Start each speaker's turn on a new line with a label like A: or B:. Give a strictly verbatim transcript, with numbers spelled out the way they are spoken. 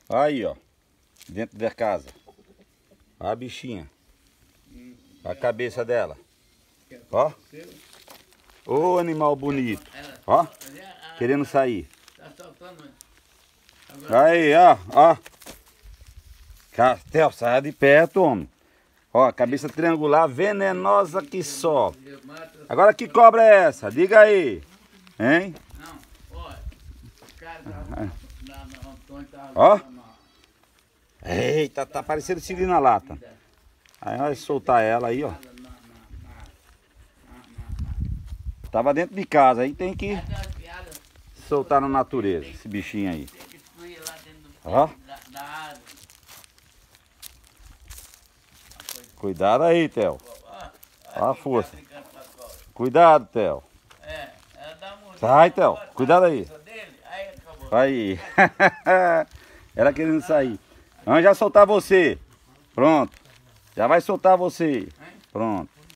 A: Aí, ó. Dentro da casa. Olha a bichinha. Olha a cabeça dela. Ó. Ô animal bonito. Ó. Querendo sair. Aí, ó. Ó. Castel, sai de perto, homem. Ó, cabeça triangular, venenosa que só. Agora que cobra é essa? Diga aí. Hein?
B: Não, olha. O cara tava na Antônio tava.
A: Ó. Eita, tá parecendo siri na lata. Aí vai soltar ela aí, ó. Tava dentro de casa, aí tem que soltar na natureza, esse bichinho aí. Ó. Cuidado aí, Theo. Ó a força. Cuidado, Theo. Sai, Theo. Cuidado aí. Aí. Ela querendo sair. Vamos já soltar você. Pronto. Já vai soltar você. Pronto.